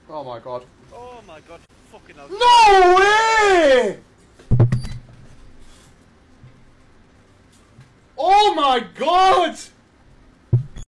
Oh my god. Oh my god. Fucking hell. No way! Oh my god!